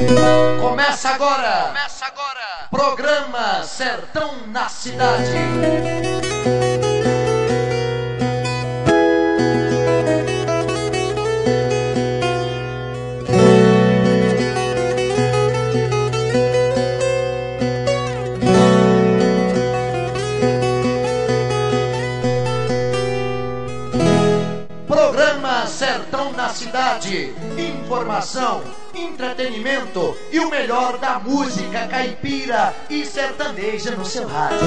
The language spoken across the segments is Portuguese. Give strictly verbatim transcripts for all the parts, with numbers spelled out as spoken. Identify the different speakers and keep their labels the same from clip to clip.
Speaker 1: Começa agora, Começa agora, programa Sertão na Cidade. Programa Sertão na Cidade. Informação, entretenimento e o melhor da música caipira e sertaneja no seu rádio.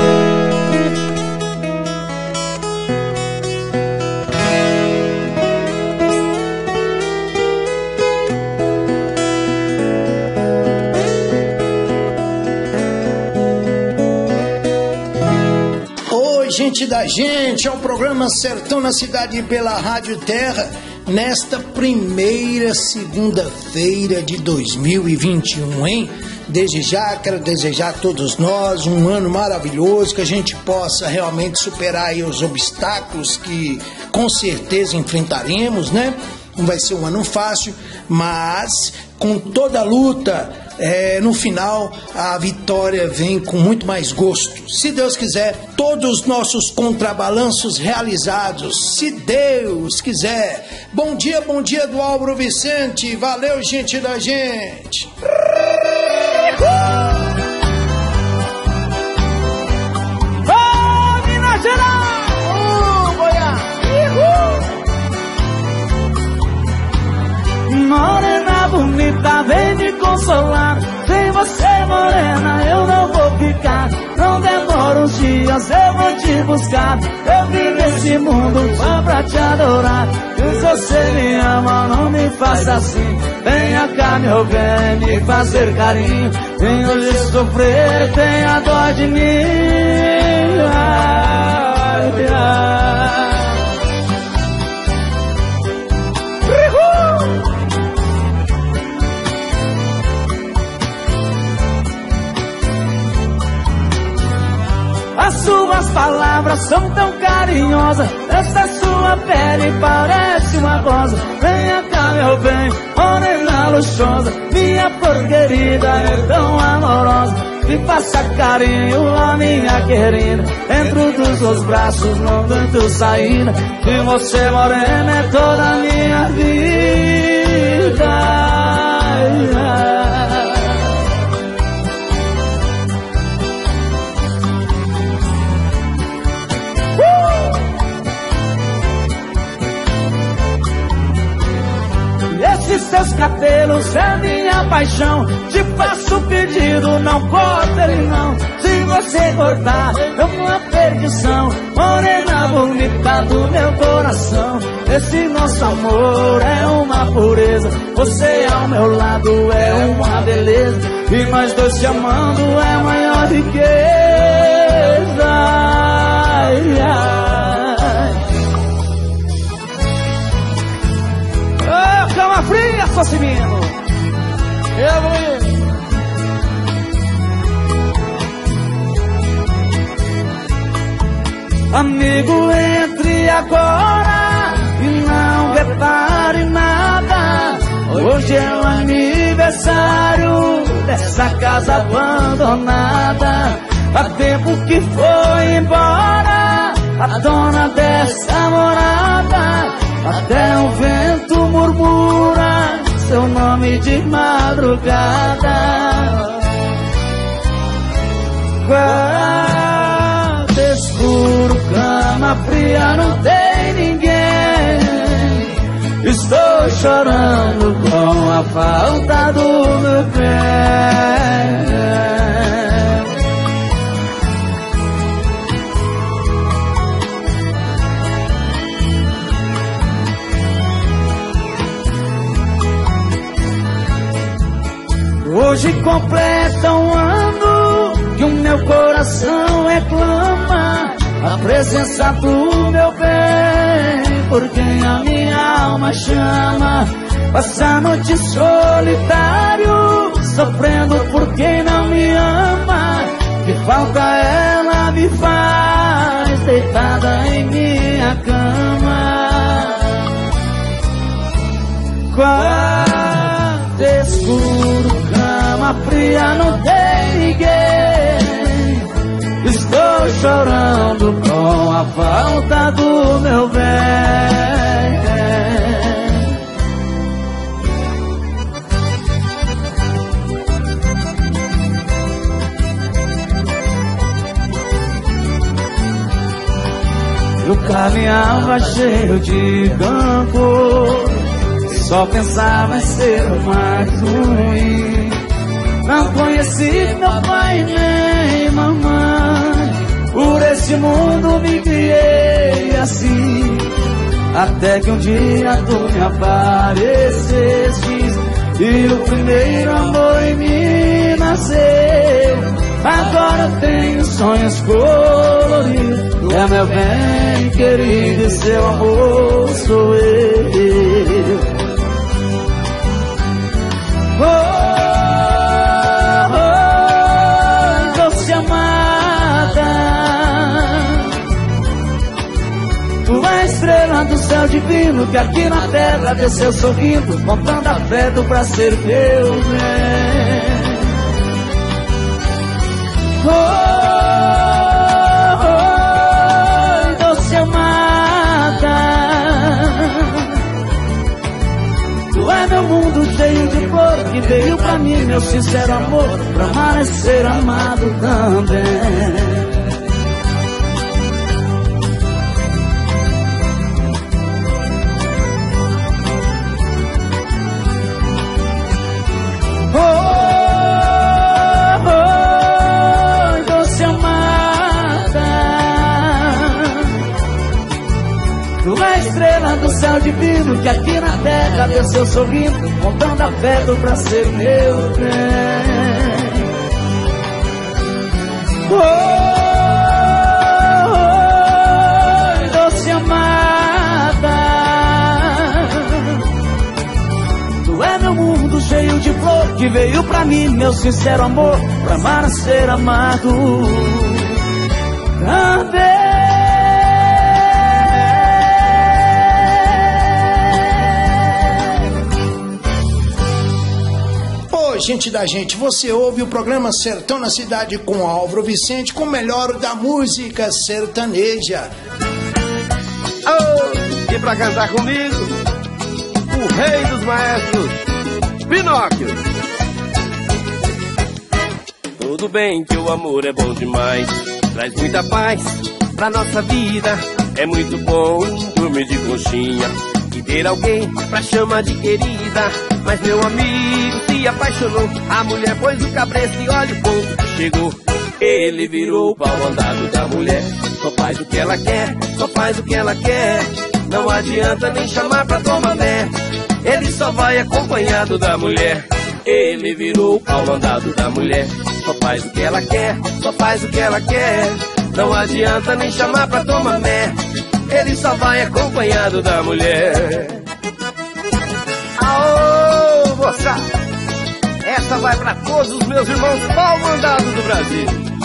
Speaker 2: Oi, gente da gente, é o programa Sertão na Cidade pela Rádio Terra. Nesta primeira segunda-feira de dois mil e vinte e um, hein? Desde já quero desejar a todos nós um ano maravilhoso, que a gente possa realmente superar aí os obstáculos que com certeza enfrentaremos, né? Não vai ser um ano fácil, mas com toda a luta, é, no final a vitória vem com muito mais gosto. Se Deus quiser, todos os nossos contrabalanços realizados, se Deus quiser. Bom dia, bom dia do Álvaro Vicente, valeu, gente da gente.
Speaker 3: Ô, Minas Gerais! Ô, Goiás! Morena bonita, vem me consolar. Sem você, morena, eu não vou ficar. Não demora uns dias, eu vou te buscar. Eu vim nesse mundo só pra te adorar. Se você me ama, não me faça assim. Venha cá, meu bem, me fazer carinho. Vem hoje sofrer, tenha dó de mim. Ai, ai. As suas palavras são tão carinhosas, essa sua pele parece uma rosa. Venha cá, meu bem, morena luxuosa, minha flor querida é tão amorosa. Me faça carinho, a minha querida, dentro dos seus braços não tanto saída. De você, morena, é toda a minha vida. Ai, ai. Esses seus cabelos é minha paixão. Te faço um pedido, não corta ele não. Se você cortar, é uma perdição. Morena bonita do meu coração, esse nosso amor é uma pureza. Você ao meu lado é uma beleza, e nós dois te amando é a maior riqueza. Ai, ai. Oh, cama fria, Socimino. Eu vou ir. Amigo, entre agora e não repare nada. Hoje é o aniversário dessa casa abandonada. Há tempo que foi embora a dona dessa morada. Até o vento murmura seu nome de madrugada. Quarto escuro, cama fria, não tem ninguém. Estou chorando com a falta do meu bem. Hoje completa um ano que o meu coração reclama a presença do meu bem, por quem a minha alma chama. Passa a noite solitário, sofrendo por quem não me ama. Que falta ela me faz, deitada em minha cama. Quarto escuro, cama fria não tem ninguém. Estou chorando com a falta do meu bem. Eu caminhava cheio de campo, só pensava em ser o mais ruim. Não conheci meu pai nem mamãe, por esse mundo me criei assim. Até que um dia tu me apareceste e o primeiro amor em mim nasceu. Agora tenho sonhos coloridos, é meu bem querido e seu amor sou eu. Oh, oh, oh, doce amada, tu é a estrela do céu divino que aqui na terra desceu sorrindo, contando afeto pra ser meu bem. Oh, oh, oh, doce amada, tu é meu mundo cheio de flor que veio pra mim, meu sincero amor, pra amar e ser amado também. Do céu divino que aqui na terra desceu sorrindo, contando afeto pra ser meu bem. Oh, oh, oh, doce amada, tu é meu mundo cheio de flor que veio pra mim, meu sincero amor, pra amar e ser amado também.
Speaker 2: Gente da gente, você ouve o programa Sertão na Cidade com Álvaro Vicente, com o melhor da música sertaneja.
Speaker 4: Oh, e pra cantar comigo, o rei dos maestros, Pinóquio. Tudo bem que o amor é bom demais, traz muita paz pra nossa vida. É muito bom dormir de conchinha e ter alguém pra chamar de querida. Mas meu amigo se apaixonou, a mulher pôs o cabresto e olha o ponto que chegou. Ele virou o pau mandado da mulher, só faz o que ela quer, só faz o que ela quer. Não adianta nem chamar pra tomar né, ele só vai acompanhado da mulher. Ele virou o pau mandado da mulher, só faz o que ela quer, só faz o que ela quer. Não adianta nem chamar pra tomar né, ele só vai acompanhado da mulher. Aô, moçada! Essa vai pra todos os meus irmãos pau mandado do Brasil.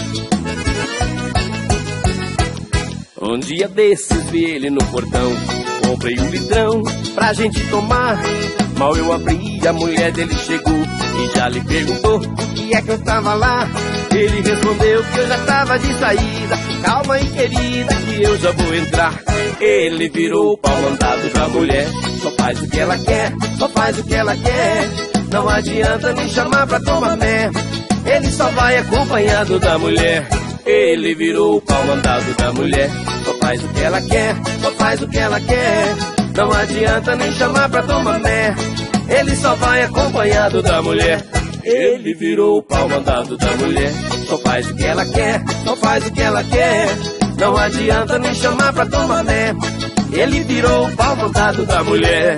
Speaker 4: Um dia desses vi ele no portão, comprei um litrão pra gente tomar. Mal eu abri, a mulher dele chegou e já lhe perguntou o que é que eu tava lá. Ele respondeu que eu já tava de saída. Calma aí, querida, que eu já vou entrar. Ele virou o pau mandado da mulher, só faz o que ela quer, só faz o que ela quer. Não adianta nem chamar pra tomar né, ele só vai acompanhado da mulher. Ele virou o pau mandado da mulher, só faz o que ela quer, só faz o que ela quer. Não adianta nem chamar pra tomar né, ele só vai acompanhado da mulher. Ele virou o pau mandado da mulher, só faz o que ela quer, só faz o que ela quer. Não adianta nem chamar pra tomar né, ele virou o pau mandado da mulher.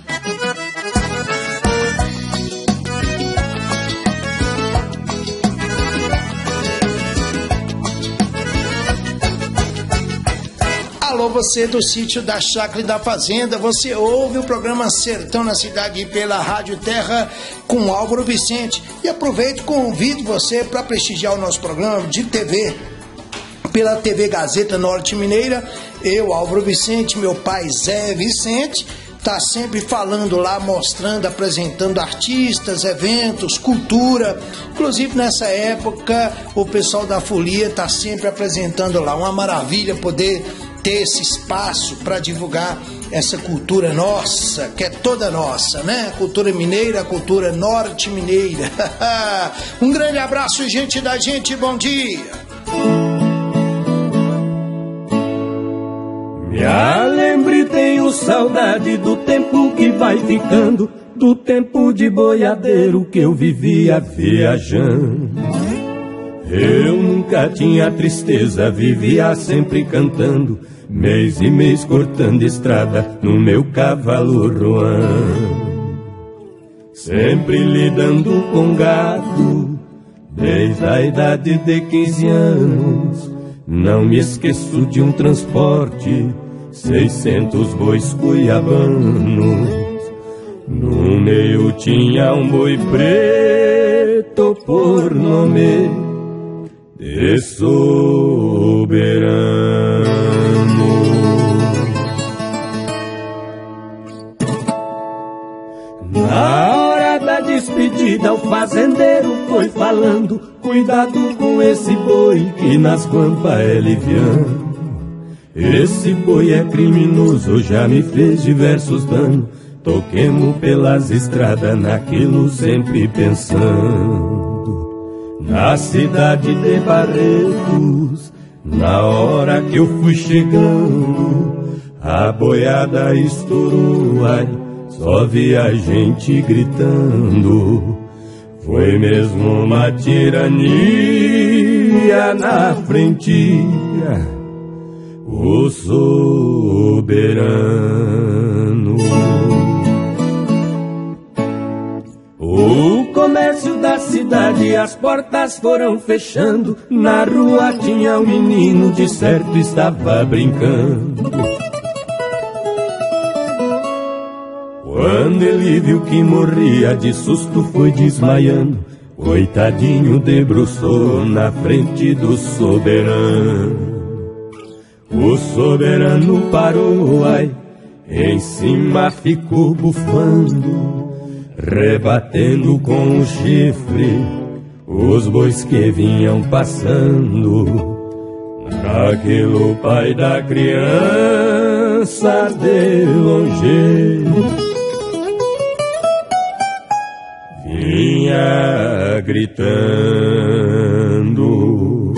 Speaker 2: Alô, você do sítio da Chácara e da Fazenda, você ouve o programa Sertão na Cidade pela Rádio Terra com Álvaro Vicente. E aproveito e convido você para prestigiar o nosso programa de T V pela T V Gazeta Norte Mineira. Eu, Álvaro Vicente, meu pai Zé Vicente, tá sempre falando lá, mostrando, apresentando artistas, eventos, cultura. Inclusive nessa época o pessoal da Folia tá sempre apresentando lá. Uma maravilha poder ter esse espaço para divulgar essa cultura nossa, que é toda nossa, né? Cultura mineira, cultura norte-mineira. Um grande abraço, gente da gente, bom dia!
Speaker 3: Me lembro e tenho saudade do tempo que vai ficando, do tempo de boiadeiro que eu vivia viajando. Eu nunca tinha tristeza, vivia sempre cantando, mês e mês cortando estrada no meu cavalo Ruan. Sempre lidando com gado, desde a idade de quinze anos. Não me esqueço de um transporte, seiscentos bois cuiabanos. No meio tinha um boi preto por nome de Soberano. Na hora da despedida o fazendeiro foi falando: cuidado com esse boi que nas guampas é liviano. Esse boi é criminoso, já me fez diversos danos. Toquemos pelas estradas naquilo sempre pensando. Na cidade de Barretos, na hora que eu fui chegando, a boiada estourou, ai, só vi a gente gritando. Foi mesmo uma tirania na frente, o soberano. O comércio da cidade, as portas foram fechando. Na rua tinha um menino, de certo estava brincando. Quando ele viu que morria, de susto foi desmaiando. Coitadinho debruçou na frente do soberano. O soberano parou, ai, em cima ficou bufando, rebatendo com o chifre os bois que vinham passando. Naquilo o pai da criança de longe vinha gritando: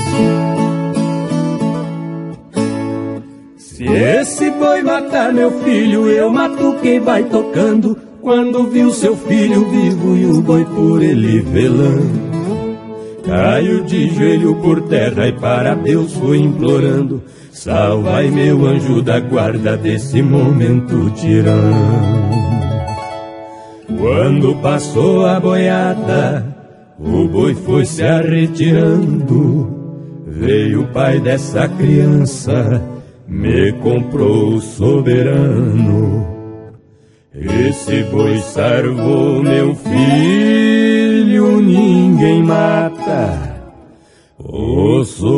Speaker 3: se esse boi matar meu filho, eu mato quem vai tocando. Quando viu seu filho vivo e o boi por ele velando, caiu de joelho por terra e para Deus foi implorando: salvai meu anjo da guarda desse momento tirano. Quando passou a boiada, o boi foi se arretirando. Veio o pai dessa criança, me comprou o soberano. Esse boi salvou meu filho, ninguém mata o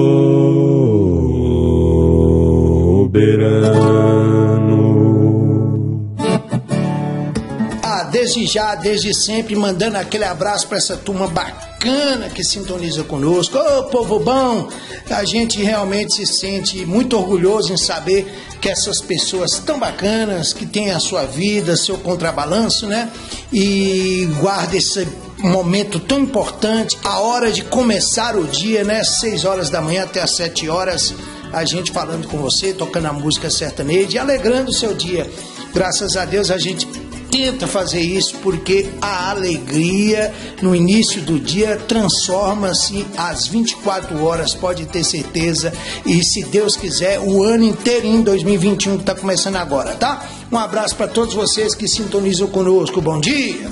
Speaker 3: soberano.
Speaker 2: Ah, desde já, desde sempre, mandando aquele abraço para essa turma bacana que sintoniza conosco. Ô, povo bom, a gente realmente se sente muito orgulhoso em saber que essas pessoas tão bacanas, que têm a sua vida, seu contrabalanço, né? E guarda esse momento tão importante, a hora de começar o dia, né? seis horas da manhã até as sete horas, a gente falando com você, tocando a música sertaneja e alegrando o seu dia. Graças a Deus a gente tenta fazer isso, porque a alegria no início do dia transforma-se às vinte e quatro horas, pode ter certeza, e se Deus quiser, o ano inteirinho dois mil e vinte e um que está começando agora, tá? Um abraço para todos vocês que sintonizam conosco, bom dia!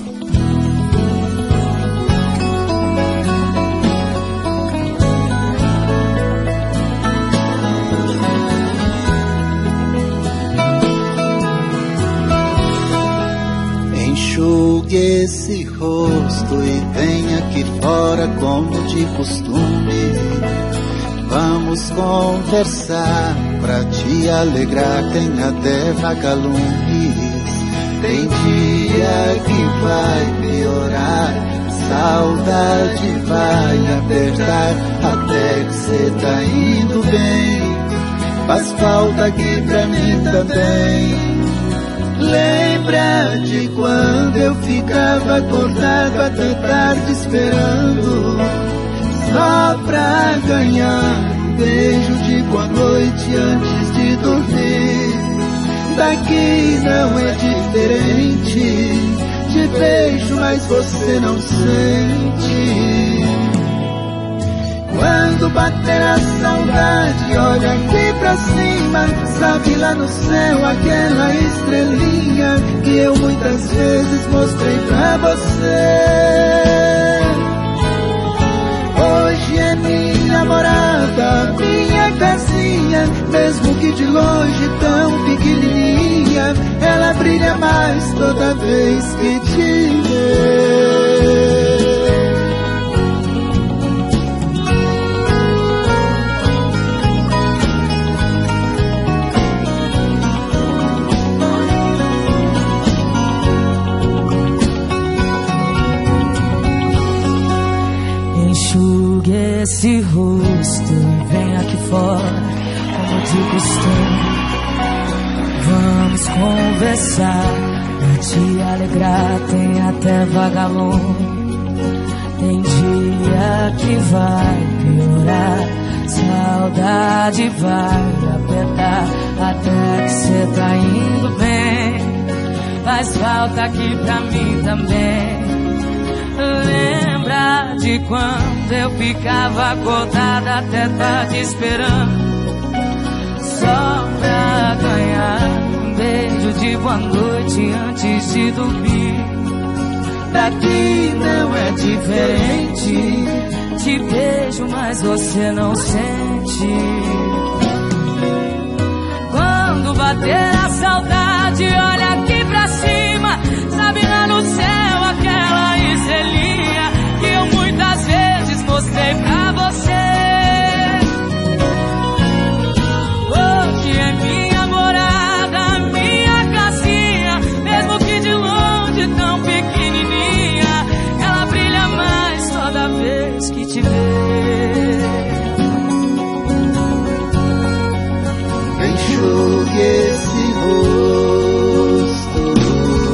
Speaker 5: Enxugue esse rosto e venha aqui fora como de costume. Vamos conversar pra te alegrar, tem até vagalumes. Tem dia que vai piorar, saudade vai apertar, até que cê tá indo bem. Faz falta aqui pra mim também. Lembra de quando eu ficava acordado até tarde esperando, só pra ganhar um beijo de boa noite antes de dormir. Daqui não é diferente, te beijo mas você não sente. Quando bater a saudade, olha aqui pra cima, sabe lá no céu aquela estrelinha que eu muitas vezes mostrei pra você. Hoje é minha morada, minha casinha, mesmo que de longe tão pequenininha, ela brilha mais toda vez que te vê.
Speaker 3: Enxugue esse rosto e vem aqui fora, como de costume. Vamos conversar, pra te alegrar tem até vagalume. Tem dia que vai piorar, saudade vai apertar, até que cê tá indo bem. Faz falta aqui pra mim também. Lembra de quando eu ficava acordada até tarde esperando, só pra ganhar um beijo de boa noite antes de dormir. Daqui não é diferente, te beijo mas você não sente. Quando bater a saudade, olha aqui pra cima, sabe lá no céu aquela estrelinha que eu muitas vezes mostrei pra você. Hoje é minha morada, minha casinha, mesmo que de longe tão pequenininha, ela brilha mais toda vez que te vê.
Speaker 5: Enxugue esse rosto.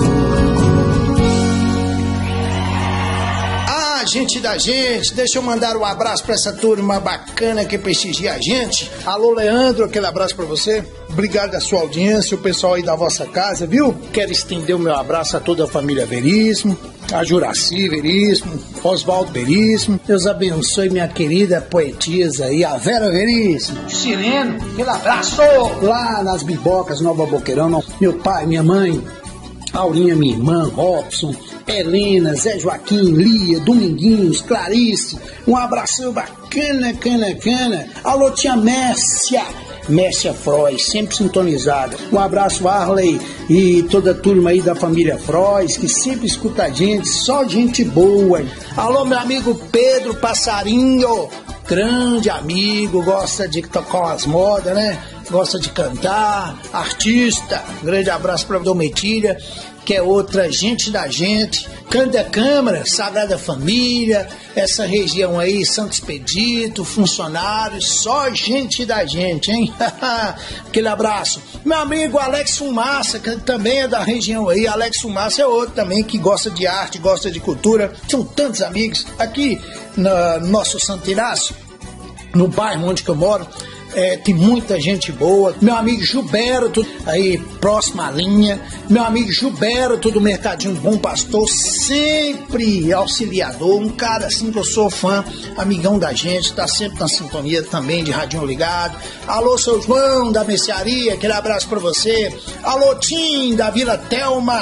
Speaker 2: Gente da gente, deixa eu mandar um abraço pra essa turma bacana que prestigia a gente. Alô, Leandro, aquele abraço pra você. Obrigado da sua audiência, o pessoal aí da vossa casa, viu? Quero estender o meu abraço a toda a família Veríssimo, a Juraci Veríssimo, Oswaldo Veríssimo. Deus abençoe minha querida poetisa aí, a Vera Veríssimo.
Speaker 1: Sireno, aquele abraço!
Speaker 2: Lá nas Bibocas, Nova Boqueirão, meu pai, minha mãe, Aurinha, minha irmã, Robson, Helena, Zé Joaquim, Lia, Dominguinhos, Clarice, um abração bacana, cana, cana. Alô, tia Mércia, Mércia Frois, sempre sintonizada. Um abraço, Arley, e toda a turma aí da família Frois, que sempre escuta a gente, só gente boa. Alô, meu amigo Pedro Passarinho, grande amigo, gosta de tocar as modas, né? Gosta de cantar, artista. Um grande abraço para Dometilha, que é outra gente da gente. Cândia Câmara, Sagrada Família, essa região aí, Santo Expedito, funcionários, só gente da gente, hein? Aquele abraço. Meu amigo Alex Fumaça, que também é da região aí. Alex Fumaça é outro também que gosta de arte, gosta de cultura. São tantos amigos. Aqui no nosso Santo Inácio, no bairro onde que eu moro, É, tem muita gente boa. Meu amigo Gilberto, aí próxima à linha. Meu amigo Gilberto do Mercadinho Bom Pastor, sempre auxiliador, um cara assim que eu sou fã, amigão da gente, tá sempre na sintonia também de radinho ligado. Alô, seu João da mercearia, aquele abraço pra você. Alô, Tim da Vila Telma,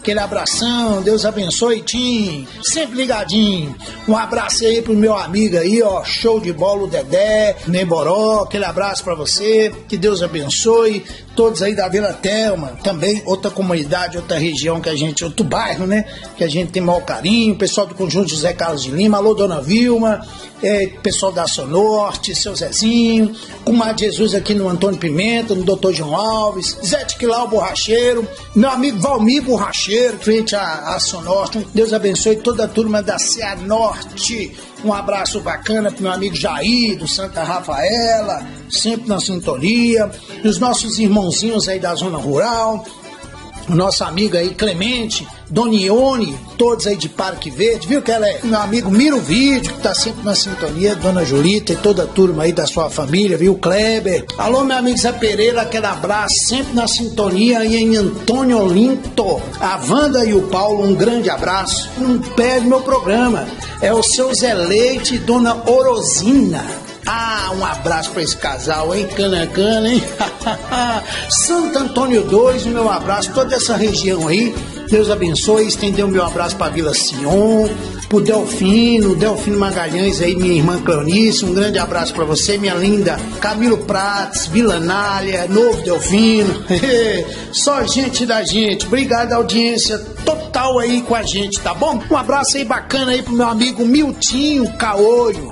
Speaker 2: Aquele abração, Deus abençoe, Tim. Sempre ligadinho. Um abraço aí pro meu amigo aí, ó. Show de bola, o Dedé, Nemboró. Aquele abraço pra você. Que Deus abençoe. Todos aí da Vila Telma. Também outra comunidade, outra região que a gente, outro bairro, né? Que a gente tem maior carinho. Pessoal do Conjunto José Carlos de Lima. Alô, Dona Vilma. É, pessoal da Sonorte, seu Zezinho, Comadre Jesus aqui no Antônio Pimenta, no doutor João Alves, Zé Tiquilau Borracheiro, meu amigo Valmir Borracheiro, frente à, à Sonorte. Deus abençoe toda a turma da Cianorte. Um abraço bacana pro meu amigo Jair, do Santa Rafaela, sempre na sintonia. E os nossos irmãozinhos aí da zona rural, nosso amigo aí Clemente, Dona Ione, todos aí de Parque Verde, viu que ela é meu amigo Miro Vídeo, que tá sempre na sintonia, Dona Julita e toda a turma aí da sua família, viu, Kleber. Alô, meu amigo Zé Pereira, aquele abraço, sempre na sintonia aí em Antônio Olinto. A Wanda e o Paulo, um grande abraço. Não perde meu programa, é o seu Zé Leite e Dona Orosina. Ah, um abraço pra esse casal, hein? Cana, cana, hein? Santo Antônio dois, meu abraço, toda essa região aí. Deus abençoe, estendeu meu abraço pra Vila Sion, pro Delfino, Delfino Magalhães aí, minha irmã Cleonice, um grande abraço pra você, minha linda Camilo Prates, Vila Nália, Novo Delfino. Só gente da gente. Obrigado, audiência total aí com a gente, tá bom? Um abraço aí bacana aí pro meu amigo Miltinho Caolho.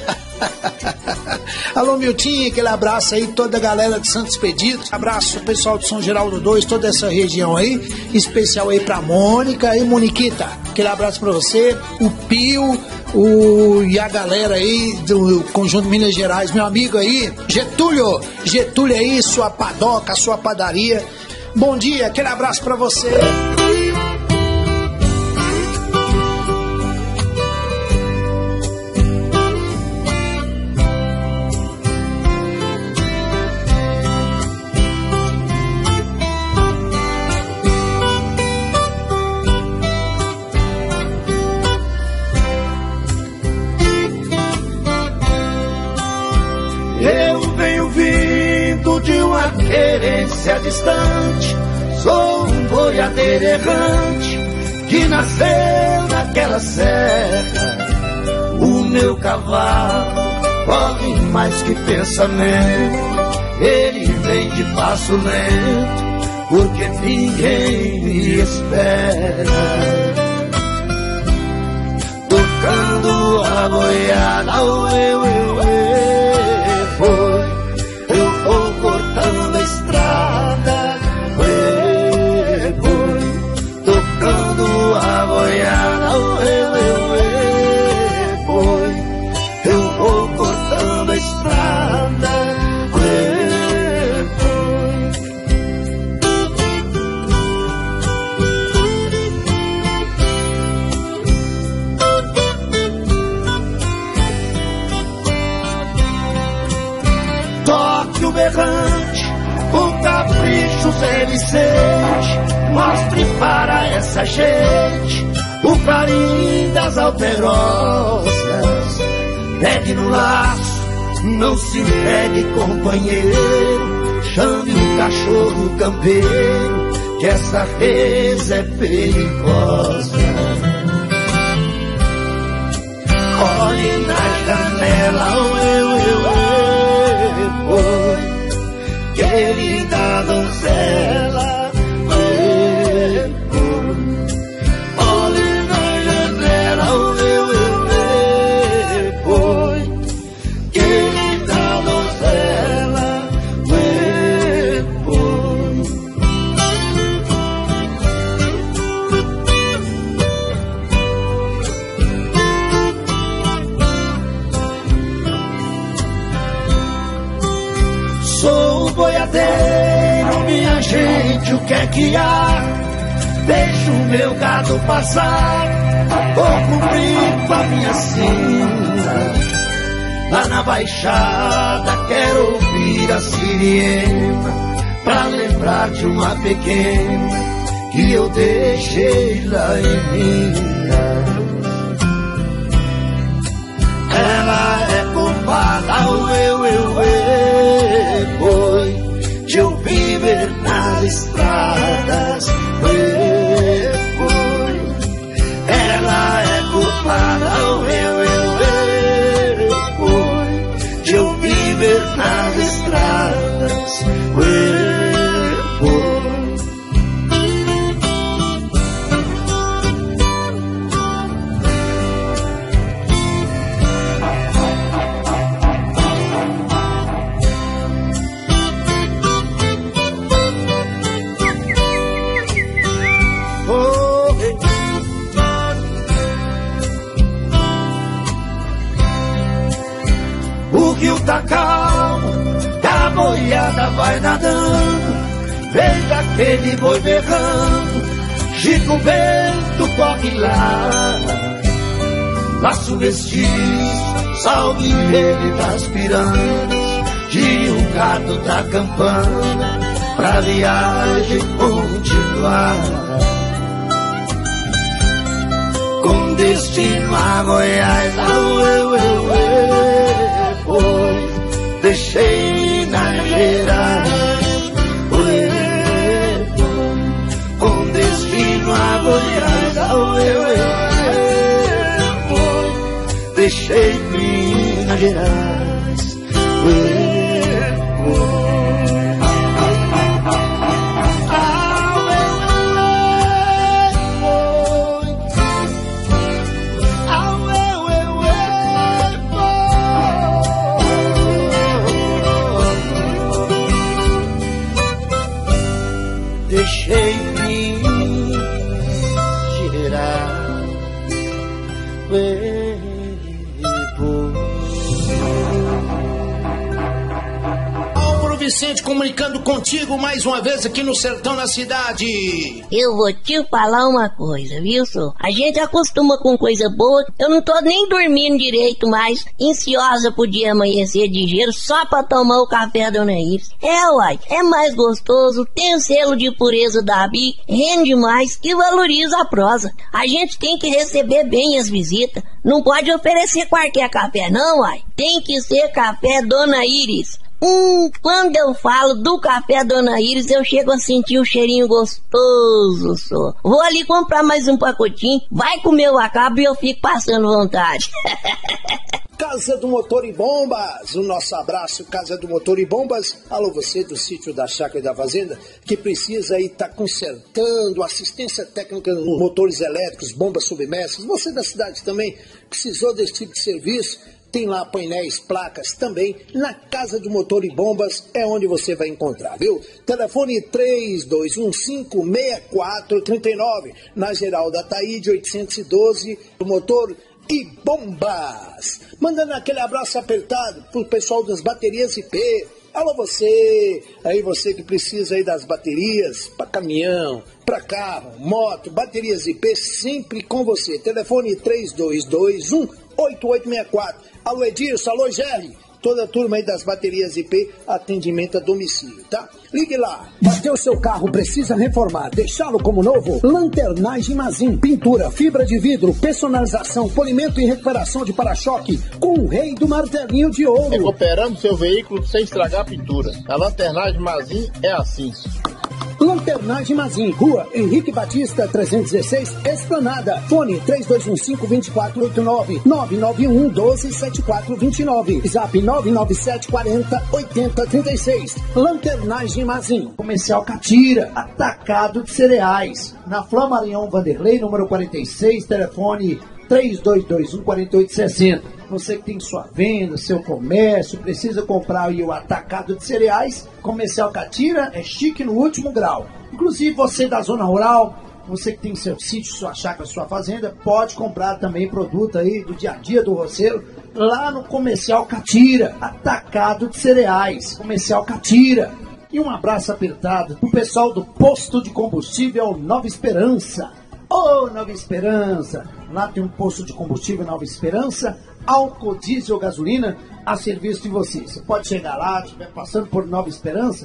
Speaker 2: Alô, Miltinho, aquele abraço aí, toda a galera de Santo Expedito. Abraço pro pessoal de São Geraldo dois, toda essa região aí. Especial aí pra Mônica e Moniquita. Aquele abraço pra você, o Pio, o, e a galera aí do Conjunto Minas Gerais. Meu amigo aí, Getúlio. Getúlio aí, sua padoca, sua padaria. Bom dia, aquele abraço pra você.
Speaker 5: Querência distante, sou um boiadeiro errante que nasceu naquela serra. O meu cavalo corre mais que pensamento, ele vem de passo lento, porque ninguém me espera. Tocando a boiada, eu, eu, eu, eu, foi. Eu vou cortando a estrada, ué, foi, tocando a boiada, ué, ué, foi, eu vou cortando a estrada, ué, foi. Toque o berrante, o capricho Zé Vicente, mostre para essa gente o carinho das alterosas. Pegue no laço, não se pegue companheiro, chame um cachorro campeiro, que essa reza é perigosa. Olhe na janela, eu, eu, eu, oi, querida donzela, oi, olhe na janela, eu, eu, oi, querida donzela, oi. Sou boiadeiro, minha gente, o que é que há? Deixo o meu gado passar, vou cumprir com a minha sina. Lá na Baixada quero ouvir a sirena, pra lembrar de uma pequena que eu deixei lá em Minas. Ela é culpada, eu, eu, eu, foi de eu viver nas estradas, foi O rio tá calmo, a boiada vai nadando, veja aquele boi berrando, Chico Bento corre lá. Laço mestiço, salve ele das piranhas, tire o gato da campana, pra viagem continuar. Com destino a Goiás, au, eu, eu, eu, pois deixei Minas Gerais, com destino a Goiás, au, eu, eu, pois deixei Minas Gerais. Deixei Minas Gerais.
Speaker 2: Álvaro Vicente comunicando contigo mais uma vez aqui no Sertão na Cidade.
Speaker 6: Eu vou te falar uma coisa, viu, senhor? A gente acostuma com coisa boa. Eu não tô nem dormindo direito mais, ansiosa pro dia amanhecer ligeiro só pra tomar o café da Dona Iris. É, uai, é mais gostoso, tem selo de pureza da B I, rende mais e valoriza a prosa. A gente tem que receber bem as visitas. Não pode oferecer qualquer café, não, uai. Tem que ser café Dona Iris. Hum, quando eu falo do café Dona Iris, eu chego a sentir o cheirinho gostoso, só. Vou ali comprar mais um pacotinho, vai comer o acabo e eu fico passando vontade.
Speaker 2: Casa do Motor e Bombas, o nosso abraço, Casa do Motor e Bombas. Alô, você do sítio da Chácara e da Fazenda, que precisa aí estar tá consertando, assistência técnica nos motores elétricos, bombas submersas. Você da cidade também precisou desse tipo de serviço? Tem lá painéis, placas também. Na Casa do Motor e Bombas é onde você vai encontrar, viu? Telefone três dois um cinco, seis quatro três nove. Na Geraldo Ataíde, oitocentos e doze, do Motor e Bombas. Mandando aquele abraço apertado pro pessoal das baterias I P. Alô você, aí você que precisa aí das baterias para caminhão, para carro, moto, baterias I P sempre com você. Telefone três dois dois um, oito oito seis quatro. Alô Edilson, alô Gerry, toda a turma aí das baterias I P, atendimento a domicílio, tá? Ligue lá. Bateu seu carro, precisa reformar, deixá-lo como novo? Lanternagem Mazin, pintura, fibra de vidro, personalização, polimento e recuperação de para-choque com o rei do martelinho de ouro.
Speaker 7: Recuperando seu veículo sem estragar a pintura. A Lanternagem Mazin é assim.
Speaker 2: Lanternagem Mazin, Rua Henrique Batista, trezentos e dezesseis, Esplanada. Fone três dois um cinco, dois quatro oito nove, nove nove um um, doze, sete quatro dois nove. Zap nove nove sete, quarenta, oitenta, trinta e seis. Lanternagem Mazin.
Speaker 1: Comercial Catira, atacado de cereais. Na Flá Maranhão Vanderlei, número quarenta e seis, telefone três dois dois um, quatro oito seis zero. Você que tem sua venda, seu comércio, precisa comprar aí o atacado de cereais, Comercial Catira é chique no último grau. Inclusive você da zona rural, você que tem seu sítio, sua chácara, sua fazenda, pode comprar também produto aí do dia a dia do roceiro lá no Comercial Catira, atacado de cereais, Comercial Catira. E um abraço apertado pro pessoal do posto de combustível Nova Esperança. Ô, Nova Esperança, lá tem um posto de combustível Nova Esperança, álcool, diesel, gasolina, a serviço de você. Você pode chegar lá, estiver passando por Nova Esperança,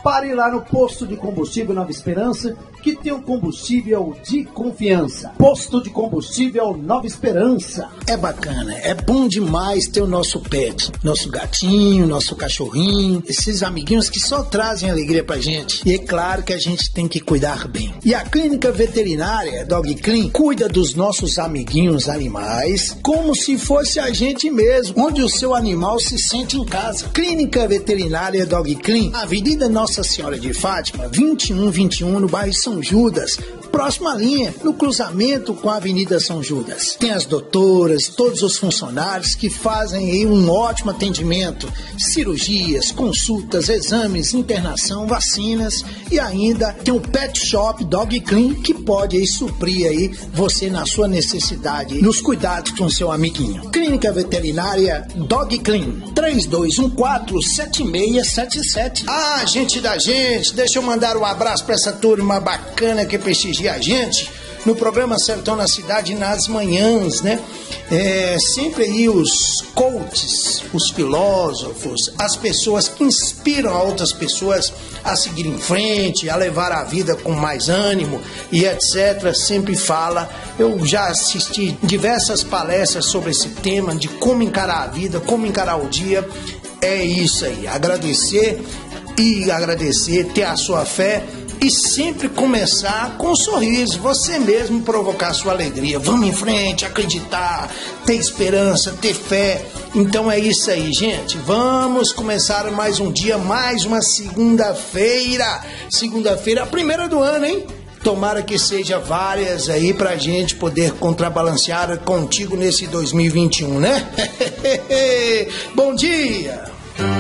Speaker 1: Pare lá no posto de combustível Nova Esperança, que tem um combustível de confiança. Posto de combustível Nova Esperança.
Speaker 2: É bacana, é bom demais ter o nosso pet, nosso gatinho, nosso cachorrinho, esses amiguinhos que só trazem alegria pra gente. E é claro que a gente tem que cuidar bem. E a clínica veterinária Dog Clean cuida dos nossos amiguinhos animais como se fosse a gente mesmo, onde o seu animal se sente em casa. Clínica veterinária Dog Clean, Avenida Nossa Nossa Senhora de Fátima, vinte e um vinte e um, no bairro São Judas, próxima linha, no cruzamento com a Avenida São Judas. Tem as doutoras, todos os funcionários que fazem aí um ótimo atendimento, cirurgias, consultas, exames, internação, vacinas, e ainda tem o Pet Shop Dog Clean, que pode aí suprir aí você na sua necessidade, nos cuidados com seu amiguinho. Clínica Veterinária Dog Clean, três dois um quatro, sete seis sete sete. Ah, gente da gente, deixa eu mandar um abraço para essa turma bacana que prestigia a gente no programa Sertão na Cidade nas manhãs, né? É, sempre aí os coaches, os filósofos, as pessoas que inspiram a outras pessoas a seguir em frente, a levar a vida com mais ânimo e etcétera. Sempre fala, eu já assisti diversas palestras sobre esse tema de como encarar a vida, como encarar o dia. É isso aí, agradecer e agradecer, ter a sua fé e sempre começar com um sorriso, você mesmo provocar a sua alegria. Vamos em frente, acreditar, ter esperança, ter fé. Então é isso aí, gente. Vamos começar mais um dia, mais uma segunda-feira. Segunda-feira, a primeira do ano, hein? Tomara que seja várias aí pra gente poder contrabalancear contigo nesse dois mil e vinte e um, né? Bom dia!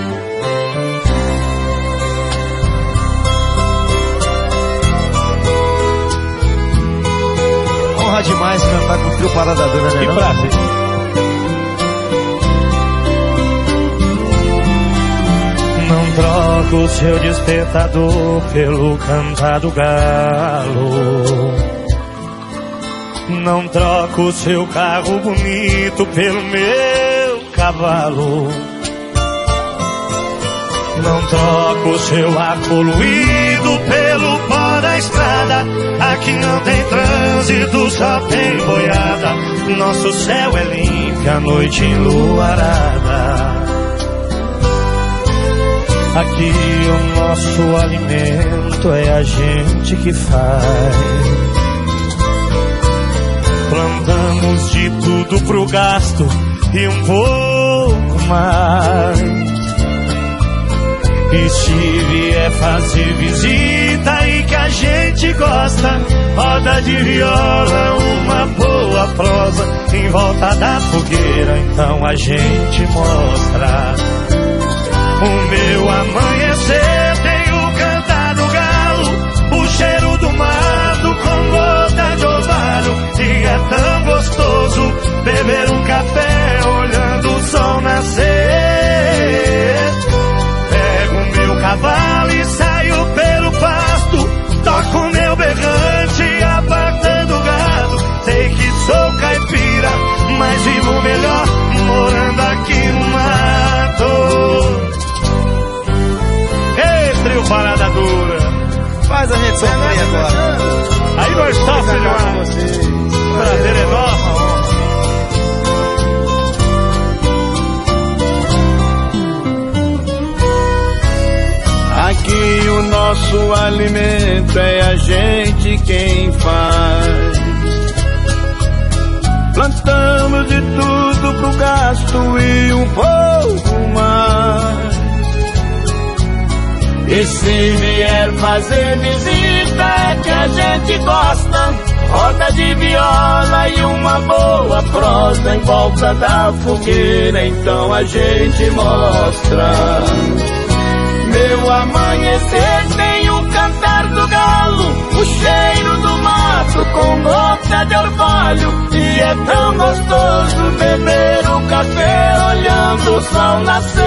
Speaker 3: Honra demais cantar com o trio Parada Dura, né?
Speaker 8: Que prazer. Não troco o seu despertador pelo cantar do galo. Não troco o seu carro bonito pelo meu cavalo. Não troco o seu ar poluído pelo pó da estrada. Aqui não tem trânsito, só tem boiada. Nosso céu é limpo, a noite enluarada. Aqui o nosso alimento é a gente que faz. Plantamos de tudo pro gasto e um pouco mais. E se vier fazer visita e que a gente gosta, roda de viola, uma boa prosa em volta da fogueira, então a gente mostra. O meu amanhecer tem o cantar do galo, o cheiro do mato com gota de orvalho. E é tão gostoso beber um café olhando o sol nascer. Cavalo e saio pelo pasto, toco meu berrante apartando o gado. Sei que sou caipira, mas vivo melhor morando aqui no mato. Ei, trio Parada Dura,
Speaker 3: faz a gente sofrer agora.
Speaker 8: Aí nós sofremos. Prazer enorme.
Speaker 3: Aqui o nosso alimento é a gente quem faz. Plantamos de tudo pro gasto e um pouco mais. E se vier fazer visita é que a gente gosta. Roda de viola e uma boa prosa em volta da fogueira, então a gente mostra. Meu amanhecer tem o cantar do galo, o cheiro do mato com gota de orvalho. E é tão gostoso beber o café olhando o sol nascer.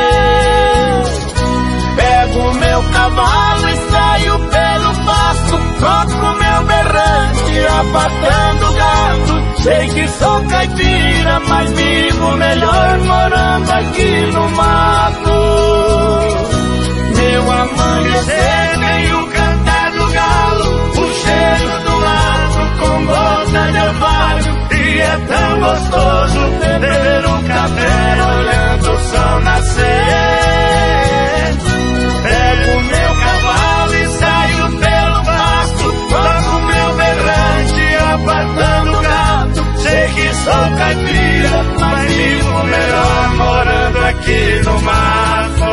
Speaker 3: Pego meu cavalo e saio pelo pasto, toco meu berrante apartando o gado. Sei que sou caipira, mas vivo melhor morando aqui no mato. Meu amanhecer
Speaker 8: gostoso beber um café olhando o sol nascer. Pego o meu cavalo e saio pelo pasto, toco meu berrante apartando o gato. Sei que sou caipira, mas vivo melhor morando aqui no mato.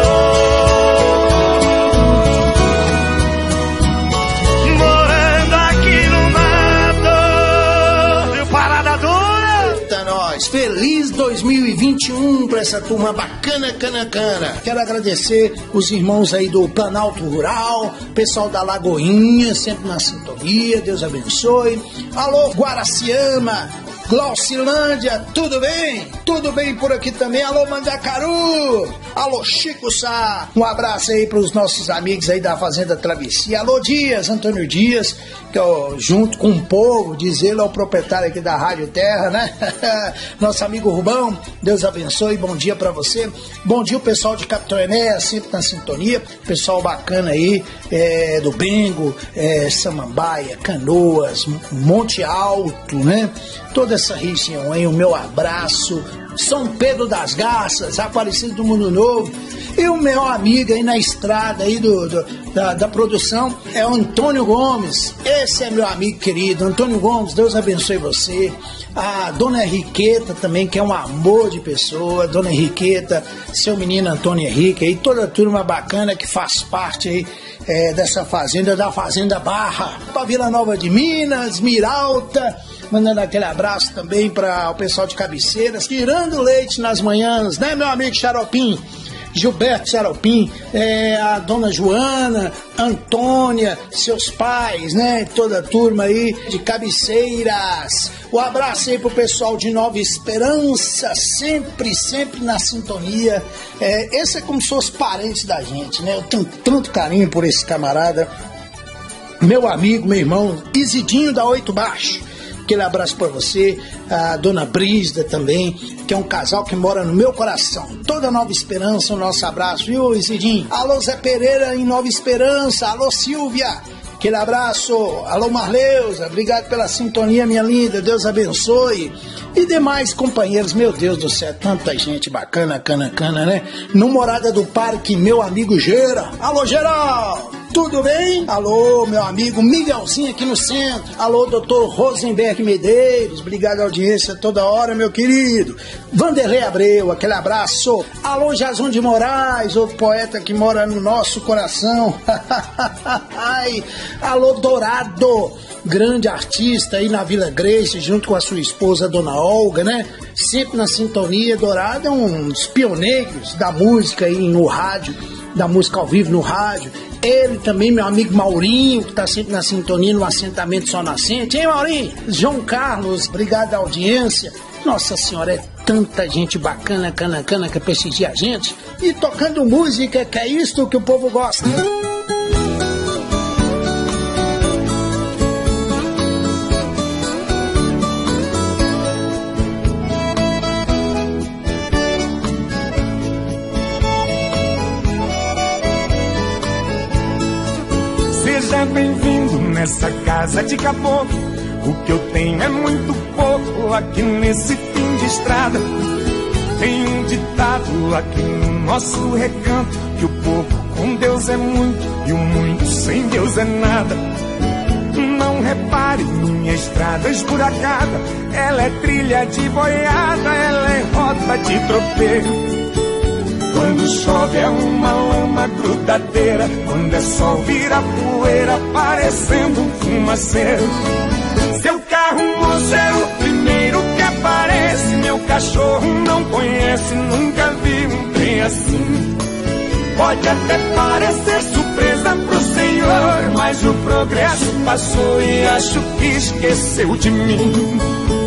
Speaker 2: Feliz dois mil e vinte e um para essa turma bacana, cana, cana. Quero agradecer os irmãos aí do Planalto Rural, pessoal da Lagoinha, sempre na sintonia, Deus abençoe. Alô, Guaraciama, Glaucilândia, tudo bem? Tudo bem por aqui também. Alô, Mandacaru, alô, Chico Sá. Um abraço aí para os nossos amigos aí da Fazenda Travessia. Alô, Dias, Antônio Dias, que eu, junto com o povo, diz ele, é o proprietário aqui da Rádio Terra, né? Nosso amigo Rubão, Deus abençoe, bom dia pra você. Bom dia o pessoal de Capitão Enéas, sempre na sintonia, pessoal bacana aí, é, do Bengo, é, Samambaia, Canoas, Monte Alto, né? Toda essa região aí, o meu abraço. São Pedro das Garças, Aparecido do Mundo Novo. E o meu amigo aí na estrada aí do, do, da, da produção é o Antônio Gomes. Esse é meu amigo querido, Antônio Gomes, Deus abençoe você. A Dona Henriqueta também, que é um amor de pessoa. Dona Henriqueta, seu menino Antônio Henrique aí, toda a turma bacana que faz parte aí é, dessa fazenda, da Fazenda Barra. Pra Vila Nova de Minas, Miralta. Mandando aquele abraço também para o pessoal de Cabeceiras, tirando leite nas manhãs, né, meu amigo Xaropim? Gilberto Xaropim, é, a dona Joana, Antônia, seus pais, né? Toda a turma aí de Cabeceiras. Um abraço aí pro pessoal de Nova Esperança, sempre, sempre na sintonia. É, esse é como se fosse parentes da gente, né? Eu tenho tanto carinho por esse camarada. Meu amigo, meu irmão, Isidinho da Oito Baixo. Aquele abraço pra você, a dona Brígida também, que é um casal que mora no meu coração. Toda Nova Esperança, o nosso abraço, viu, Isidinho? Alô, Zé Pereira em Nova Esperança, alô, Silvia, aquele abraço, alô, Marleusa, obrigado pela sintonia, minha linda, Deus abençoe. E demais companheiros, meu Deus do céu, tanta gente bacana, cana, cana, né? No Morada do Parque, meu amigo Gera, alô, Geral! Tudo bem? Alô, meu amigo Miguelzinho aqui no centro. Alô, doutor Rosenberg Medeiros. Obrigado à audiência toda hora, meu querido. Vanderlei Abreu, aquele abraço. Alô, Jason de Moraes, outro poeta que mora no nosso coração. Alô, Dourado, grande artista aí na Vila Grace, junto com a sua esposa, Dona Olga, né? Sempre na sintonia. Dourado é um dos pioneiros da música aí no rádio, da música ao vivo no rádio. Ele também, meu amigo Maurinho, que tá sempre na sintonia no assentamento Sol Nascente. Hein, Maurinho? João Carlos, obrigado à audiência. Nossa Senhora, é tanta gente bacana, cana, cana, que prestigia a gente. E tocando música, que é isto que o povo gosta.
Speaker 8: Seja bem-vindo nessa casa de caboclo. O que eu tenho é muito pouco aqui nesse fim de estrada. Tem um ditado aqui no nosso recanto, que o pouco com Deus é muito e o muito sem Deus é nada. Não repare, minha estrada esburacada, ela é trilha de boiada, ela é rota de tropeiro. Quando chove é uma lama grudadeira, quando é sol vira poeira, parecendo um fumaceiro. Seu carro, moço, é o primeiro que aparece. Meu cachorro não conhece, nunca vi um trem assim. Pode até parecer surpresa pro senhor, mas o progresso passou e acho que esqueceu de mim.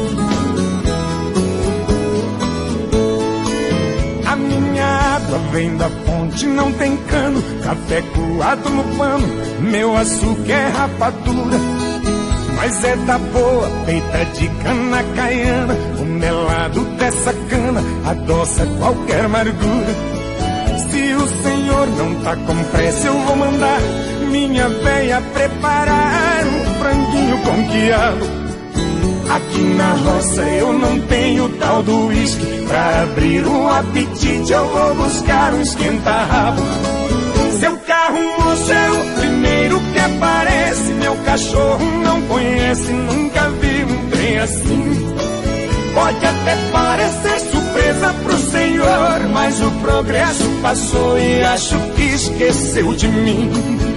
Speaker 8: A minha água vem da fonte, não tem cano, café coado no pano, meu açúcar é rapadura, mas é da boa, feita de cana caiana. O melado dessa cana adoça qualquer amargura. Se o senhor não tá com pressa, eu vou mandar minha véia preparar um franguinho com quiabo. Aqui na roça eu não tenho tal do uísque. Pra abrir um apetite eu vou buscar um esquenta-rabo. Seu carro, moço, é o primeiro que aparece. Meu cachorro não conhece, nunca vi um trem assim. Pode até parecer surpresa pro senhor, mas o progresso passou e acho que esqueceu de mim.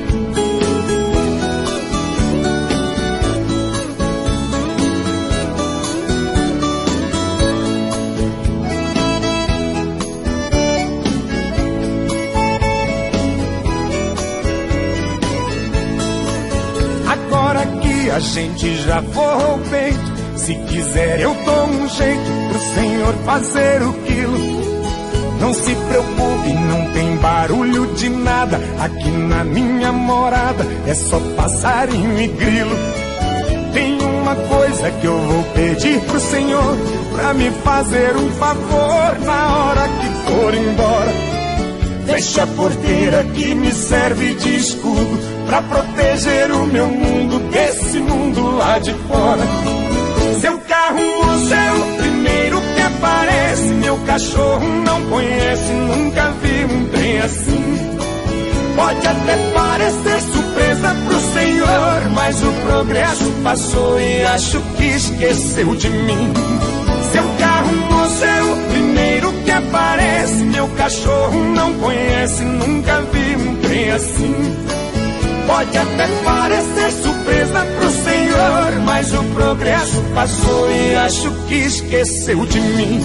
Speaker 8: Agora que a gente já forrou o peito, se quiser eu dou um jeito pro senhor fazer o quilo. Não se preocupe, não tem barulho de nada. Aqui na minha morada é só passarinho e grilo. Tem uma coisa que eu vou pedir pro senhor, pra me fazer um favor na hora que for embora. Fecha a porteira que me serve de escudo, pra proteger o meu mundo desse mundo lá de fora. Seu carro, moço, é o primeiro que aparece. Meu cachorro não conhece, nunca vi um trem assim. Pode até parecer surpresa pro senhor, mas o progresso passou e acho que esqueceu de mim. Seu carro, moço, é o primeiro que aparece. Meu cachorro não conhece, nunca vi um trem assim. Pode até parecer surpresa pro senhor, mas o progresso passou e acho que esqueceu de mim.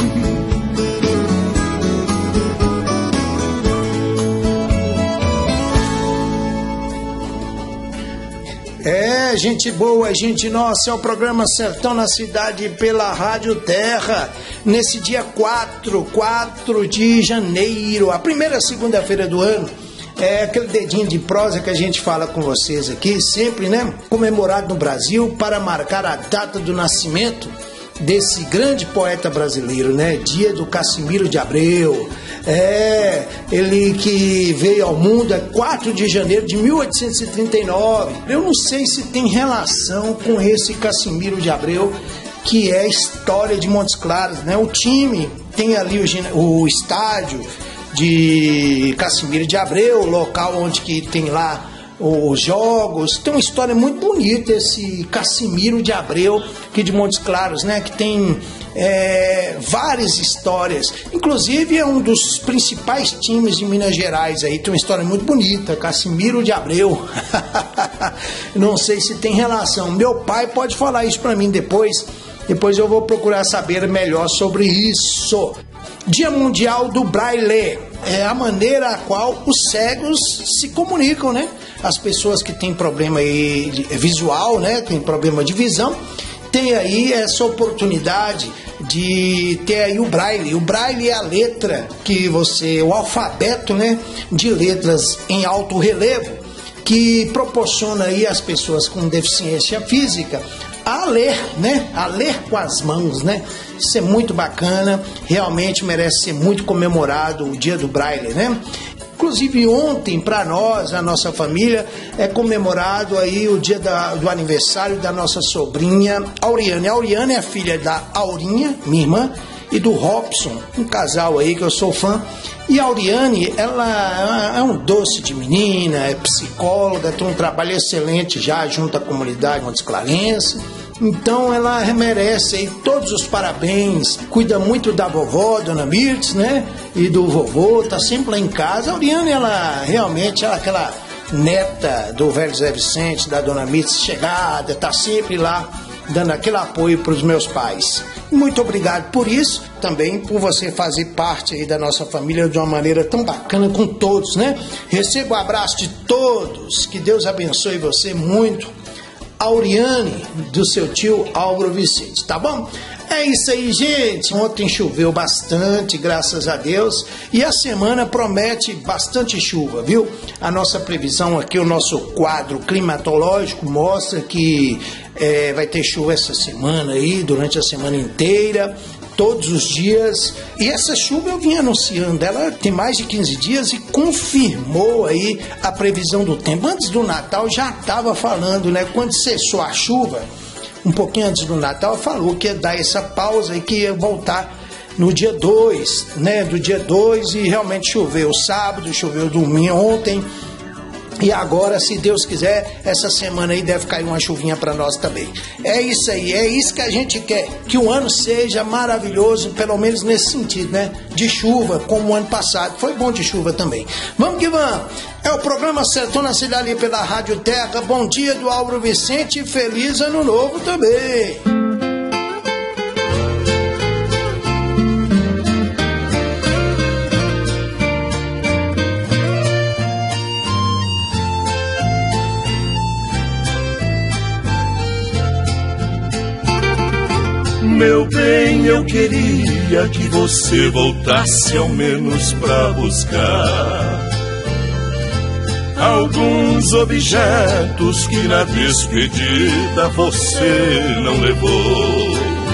Speaker 2: É, gente boa, gente nossa, é o programa Sertão na Cidade pela Rádio Terra, nesse dia quatro, quatro de janeiro, a primeira segunda-feira do ano. É aquele dedinho de prosa que a gente fala com vocês aqui, sempre, né? Comemorado no Brasil para marcar a data do nascimento desse grande poeta brasileiro, né? Dia do Cassimiro de Abreu. É, ele que veio ao mundo é quatro de janeiro de mil oitocentos e trinta e nove. Eu não sei se tem relação com esse Cassimiro de Abreu, que é a história de Montes Claros, né? O time tem ali o, o estádio de Cassimiro de Abreu, local onde que tem lá os jogos. Tem uma história muito bonita esse Cassimiro de Abreu aqui de Montes Claros, né? Que tem é, várias histórias. Inclusive é um dos principais times de Minas Gerais aí. Tem uma história muito bonita, Cassimiro de Abreu. Não sei se tem relação. Meu pai pode falar isso pra mim depois. Depois eu vou procurar saber melhor sobre isso. Dia Mundial do Braille é a maneira a qual os cegos se comunicam, né? As pessoas que têm problema aí de visual, né? Tem problema de visão, tem aí essa oportunidade de ter aí o Braille. O Braille é a letra que você, o alfabeto, né? De letras em alto relevo, que proporciona aí às pessoas com deficiência física a ler, né? A ler com as mãos, né? Isso é muito bacana, realmente merece ser muito comemorado o Dia do Braille, né? Inclusive ontem, para nós, a nossa família, é comemorado aí o dia da, do aniversário da nossa sobrinha Auriane. A Auriane é a filha da Aurinha, minha irmã, e do Robson, um casal aí que eu sou fã. E a Auriane, ela é um doce de menina, é psicóloga, tem um trabalho excelente já junto à comunidade montesclarense. Então ela merece aí todos os parabéns, cuida muito da vovó, Dona Mirtz, né? E do vovô, tá sempre lá em casa. A Auriane, ela realmente é aquela neta do velho Zé Vicente, da Dona Mirtz, chegada, tá sempre lá dando aquele apoio para os meus pais. Muito obrigado por isso, também por você fazer parte aí da nossa família de uma maneira tão bacana com todos, né? Receba o abraço de todos, que Deus abençoe você muito. Auriane, do seu tio Álvaro Vicente, tá bom? É isso aí, gente. Ontem choveu bastante, graças a Deus, e a semana promete bastante chuva, viu? A nossa previsão aqui, o nosso quadro climatológico mostra que é, vai ter chuva essa semana aí, durante a semana inteira, todos os dias. E essa chuva eu vim anunciando, ela tem mais de quinze dias e confirmou aí a previsão do tempo. Antes do Natal já estava falando, né? Quando cessou a chuva, um pouquinho antes do Natal, falou que ia dar essa pausa e que ia voltar no dia dois, né, do dia dois, e realmente choveu sábado, choveu domingo, ontem, e agora, se Deus quiser, essa semana aí deve cair uma chuvinha para nós também. É isso aí, é isso que a gente quer, que o ano seja maravilhoso, pelo menos nesse sentido, né, de chuva, como o ano passado, foi bom de chuva também. Vamos que vamos, é o programa Sertão na Cidade pela Rádio Terra. Bom dia do Álvaro Vicente, feliz ano novo também.
Speaker 8: Meu bem, eu queria que você voltasse ao menos pra buscar alguns objetos que na despedida você não levou.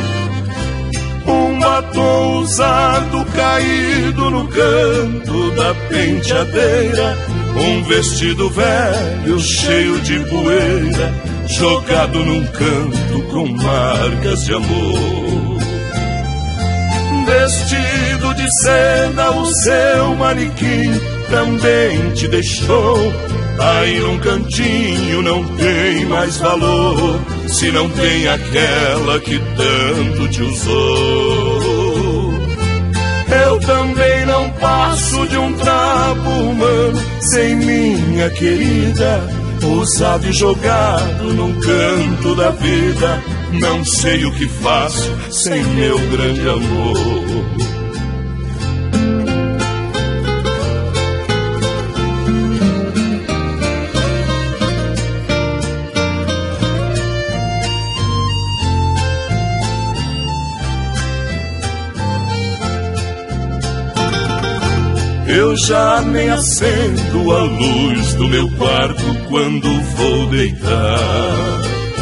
Speaker 8: Um batom usado caído no canto da penteadeira, um vestido velho cheio de poeira, jogado num canto com marcas de amor. Vestido de seda, o seu manequim também te deixou. Aí num cantinho não tem mais valor, se não tem aquela que tanto te usou. Eu também não passo de um trapo humano sem minha querida, usado e jogado num canto da vida. Não sei o que faço sem meu grande amor. Eu já nem acendo a luz do meu quarto quando vou deitar,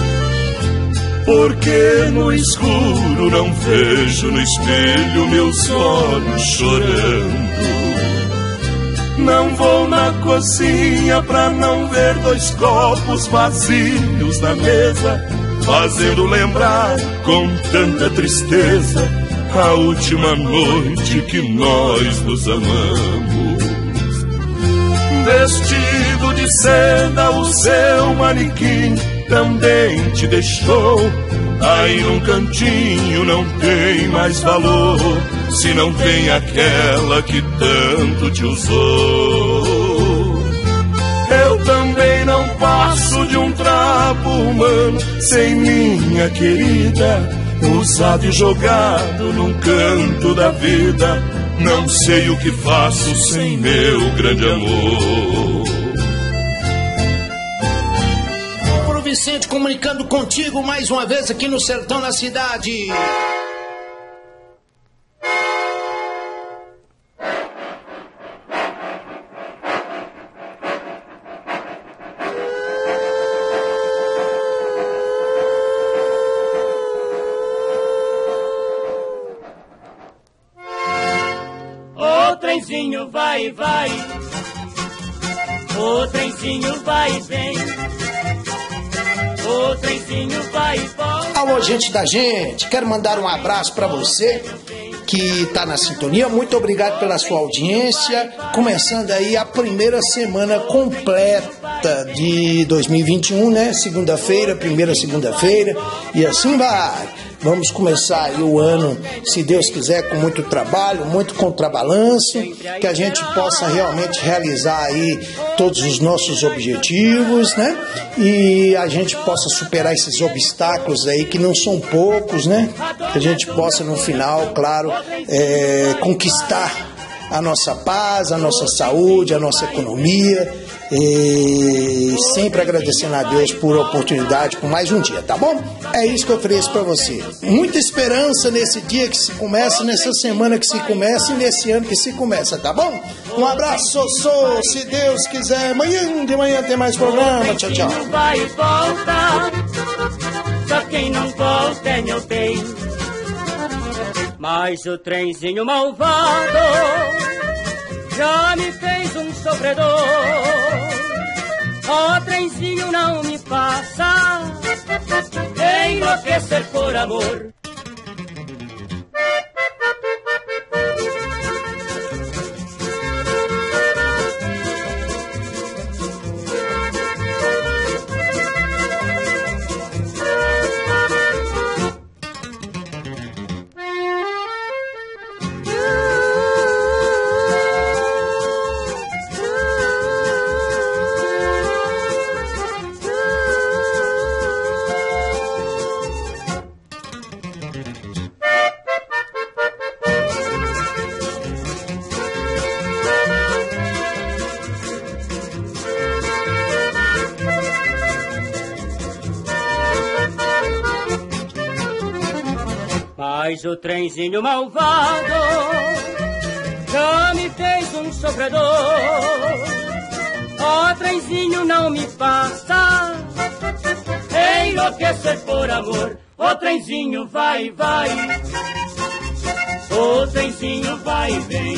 Speaker 8: porque no escuro não vejo no espelho meus olhos chorando. Não vou na cozinha pra não ver dois copos vazios na mesa, fazendo lembrar com tanta tristeza a última noite que nós nos amamos. Vestido de seda, o seu manequim também te deixou. Aí num cantinho não tem mais valor, se não tem aquela que tanto te usou. Eu também não passo de um trapo humano sem minha querida, usado e jogado num canto da vida. Não sei o que faço sem meu grande amor.
Speaker 2: Álvaro Vicente comunicando contigo mais uma vez aqui no Sertão na Cidade.
Speaker 3: trenzinho vai e vai, o trenzinho vai e vem, o trenzinho vai e volta.
Speaker 2: Alô, gente da gente, quero mandar um abraço pra você que tá na sintonia. Muito obrigado pela sua audiência. Começando aí a primeira semana completa de dois mil e vinte e um, né? Segunda-feira, primeira segunda-feira, e assim vai. Vamos começar aí o ano, se Deus quiser, com muito trabalho, muito contrabalanço, que a gente possa realmente realizar aí todos os nossos objetivos, né? E a gente possa superar esses obstáculos aí, que não são poucos, né? Que a gente possa, no final, claro, é, conquistar a nossa paz, a nossa saúde, a nossa economia, e sempre agradecendo a Deus por a oportunidade, por mais um dia, tá bom? É isso que eu ofereço pra você. Muita esperança nesse dia que se começa, nessa semana que se começa e nesse ano que se começa, tá bom? Um abraço, sou, se Deus quiser. Amanhã de manhã tem mais programa. Tchau, tchau.
Speaker 3: Vai e volta, só quem não volta é meu bem. Mas o trenzinho malvado já me fez um sofredor. Ó, trenzinho, não me faça enlouquecer por amor. Mas o trenzinho malvado já me fez um sofredor. Ó, trenzinho, não me faça enlouquecer por amor. Ó, trenzinho, vai, vai. Ó, trenzinho, vai e vem.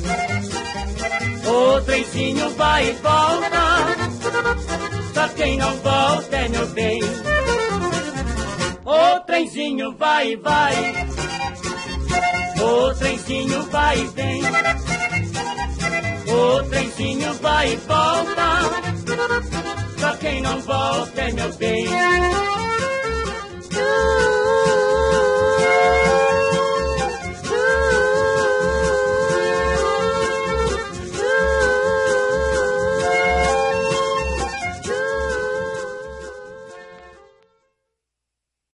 Speaker 3: Ó, trenzinho, vai e volta. Só quem não volta é meu bem. Ô trenzinho vai, vai. Ô trenzinho vai e vem. Ô trenzinho vai e volta. Só quem não volta é meu bem.